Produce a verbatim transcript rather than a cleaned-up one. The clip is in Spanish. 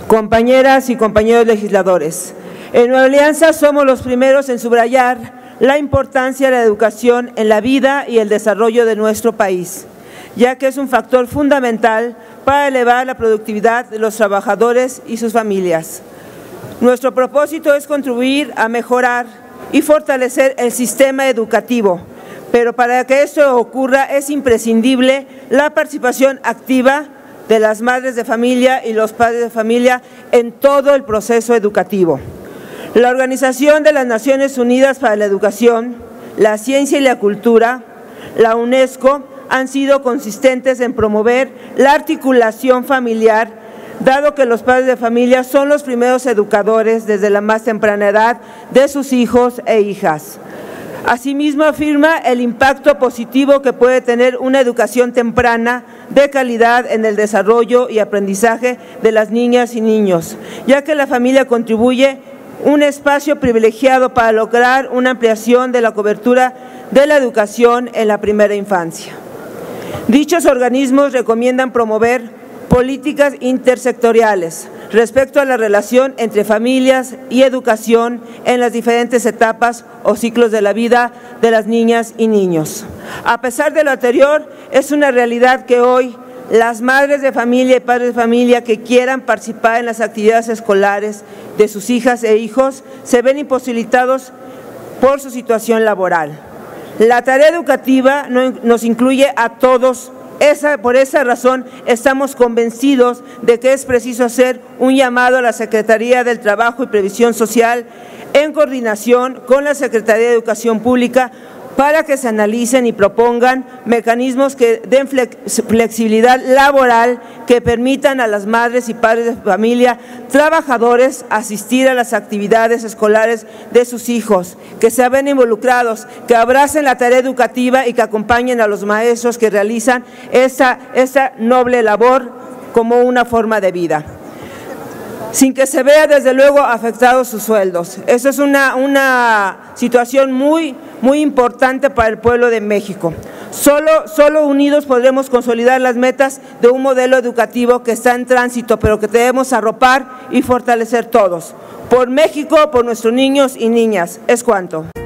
compañeras y compañeros legisladores. En Nueva Alianza somos los primeros en subrayar la importancia de la educación en la vida y el desarrollo de nuestro país, ya que es un factor fundamental para elevar la productividad de los trabajadores y sus familias. Nuestro propósito es contribuir a mejorar y fortalecer el sistema educativo, pero para que esto ocurra es imprescindible la participación activa de las madres de familia y los padres de familia en todo el proceso educativo. La Organización de las Naciones Unidas para la Educación, la Ciencia y la Cultura, la UNESCO, han sido consistentes en promover la articulación familiar, dado que los padres de familia son los primeros educadores desde la más temprana edad de sus hijos e hijas. Asimismo, afirma el impacto positivo que puede tener una educación temprana de calidad en el desarrollo y aprendizaje de las niñas y niños, ya que la familia contribuye un espacio privilegiado para lograr una ampliación de la cobertura de la educación en la primera infancia. Dichos organismos recomiendan promover políticas intersectoriales respecto a la relación entre familias y educación en las diferentes etapas o ciclos de la vida de las niñas y niños. A pesar de lo anterior, es una realidad que hoy las madres de familia y padres de familia que quieran participar en las actividades escolares de sus hijas e hijos se ven imposibilitados por su situación laboral. La tarea educativa nos incluye a todos. Esa, por esa razón estamos convencidos de que es preciso hacer un llamado a la Secretaría del Trabajo y Previsión Social en coordinación con la Secretaría de Educación Pública para que se analicen y propongan mecanismos que den flexibilidad laboral que permitan a las madres y padres de familia trabajadores asistir a las actividades escolares de sus hijos, que se ven involucrados, que abracen la tarea educativa y que acompañen a los maestros que realizan esa, esa noble labor como una forma de vida, sin que se vea desde luego afectados sus sueldos. Eso es una, una situación muy, muy importante para el pueblo de México. Solo, solo unidos podremos consolidar las metas de un modelo educativo que está en tránsito, pero que debemos arropar y fortalecer todos. Por México, por nuestros niños y niñas. Es cuanto.